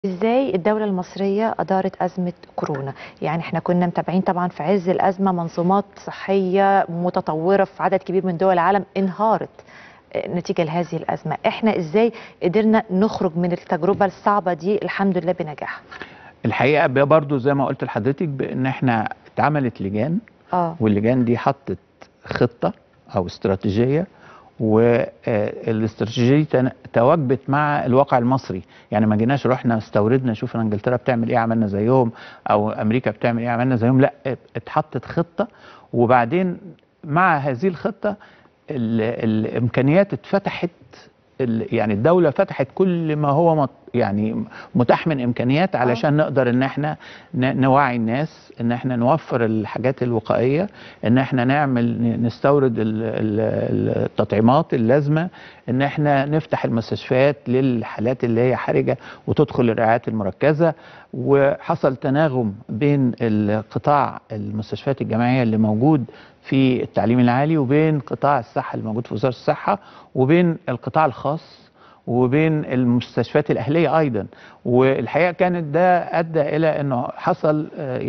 ازاي الدولة المصرية أدارت أزمة كورونا؟ يعني احنا كنا متابعين طبعا في عز الأزمة منظومات صحية متطورة في عدد كبير من دول العالم انهارت نتيجة لهذه الأزمة. احنا ازاي قدرنا نخرج من التجربة الصعبة دي الحمد لله بنجاح؟ الحقيقة برضو زي ما قلت لحضرتك بأن احنا اتعملت لجان، واللجان دي حطت خطة أو استراتيجية، والاستراتيجية تواجبت مع الواقع المصري. يعني ما جيناش رحنا استوردنا شوفنا انجلترا بتعمل ايه عملنا زيهم، او امريكا بتعمل ايه عملنا زيهم، لا اتحطت خطة. وبعدين مع هذه الخطة الامكانيات اتفتحت، يعني الدولة فتحت كل ما هو يعني متاح من امكانيات علشان نقدر ان احنا نوعي الناس، ان احنا نوفر الحاجات الوقائية، ان احنا نستورد التطعيمات اللازمة، ان احنا نفتح المستشفيات للحالات اللي هي حرجة وتدخل الرعايات المركزة. وحصل تناغم بين القطاع المستشفيات الجامعية اللي موجود في التعليم العالي، وبين قطاع الصحة اللي موجود في وزارة الصحة، وبين القطاع الخاص، وبين المستشفيات الأهلية أيضا. والحقيقة كانت ده أدى إلى أنه حصل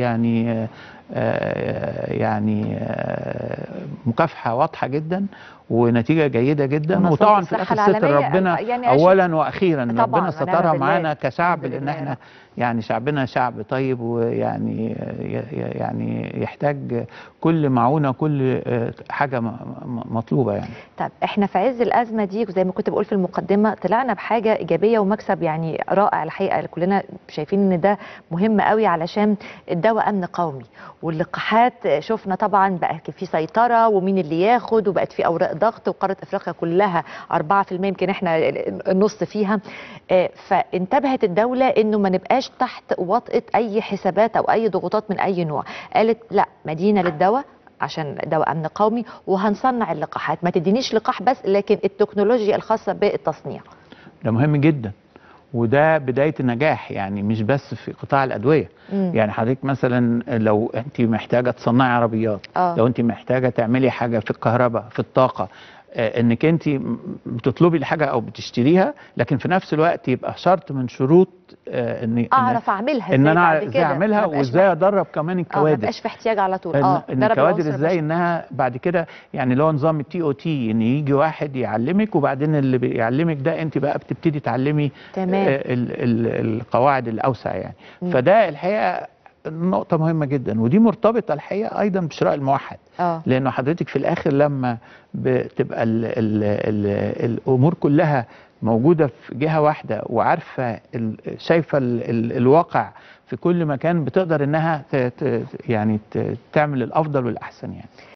مكافحة واضحة جدا ونتيجة جيدة جدا. وطبعا في الآخر ستر ربنا يعني أولا وأخيرا، ربنا سترها معانا كشعب، لأن احنا يعني شعبنا شعب طيب، ويعني يحتاج كل معونة كل حاجة مطلوبة يعني. طب احنا في عز الأزمة دي زي ما كنت بقول في المقدمة طلعنا بحاجة إيجابية ومكسب يعني رائع الحقيقة، كلنا شايفين ان ده مهم قوي علشان الدواء أمن قومي. واللقاحات شفنا طبعا بقى في سيطرة ومين اللي ياخد، وبقت في أوراق ضغط، وقارة أفريقيا كلها 4% يمكن احنا النص فيها. فانتبهت الدولة انه ما نبقاش تحت وطأة اي حسابات او اي ضغوطات من اي نوع. قالت لا، مدينة للدواء عشان دواء امن قومي، وهنصنع اللقاحات. ما تدينيش لقاح بس، لكن التكنولوجيا الخاصة بالتصنيع. ده مهم جدا، وده بداية النجاح، يعني مش بس في قطاع الأدوية. يعني حضرتك مثلا لو انت محتاجة تصنعي عربيات، لو انت محتاجة تعملي حاجة في الكهرباء في الطاقة، انك انت بتطلبي الحاجة او بتشتريها، لكن في نفس الوقت يبقى شرط من شروط ان اعرف اعملها ان ازاي انا بعد ازاي كده، اعملها وازاي ادرب كمان الكوادر. ما بقاش في احتياج على طول. ان الكوادر ازاي انها بعد كده، يعني اللي هو نظام التي او تي، ان يجي واحد يعلمك، وبعدين اللي بيعلمك ده انت بقى بتبتدي تعلمي القواعد الاوسع يعني. فده الحقيقه نقطة مهمة جدا، ودي مرتبطة الحقيقة أيضا بشراء الموحد. لأنه حضرتك في الآخر لما بتبقى الأمور كلها موجودة في جهة واحدة، وعارفة شايفة الواقع في كل مكان، بتقدر إنها يعني تعمل الأفضل والأحسن يعني.